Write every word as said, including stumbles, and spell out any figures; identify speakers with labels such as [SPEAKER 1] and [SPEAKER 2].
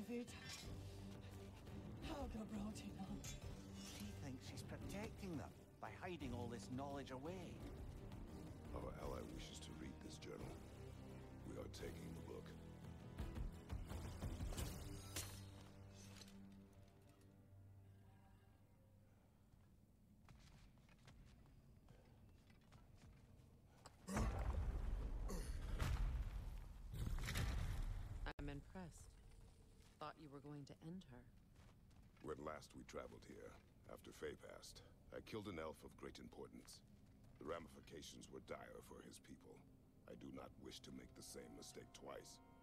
[SPEAKER 1] David. Helga brought him up.
[SPEAKER 2] She thinks she's protecting them by hiding all this knowledge away.
[SPEAKER 3] Our ally wishes to read this journal. We are taking the book.
[SPEAKER 4] I'm impressed. Thought you were going to end her.
[SPEAKER 3] When last we traveled here, after Faye passed, I killed an elf of great importance. The ramifications were dire for his people. I do not wish to make the same mistake twice.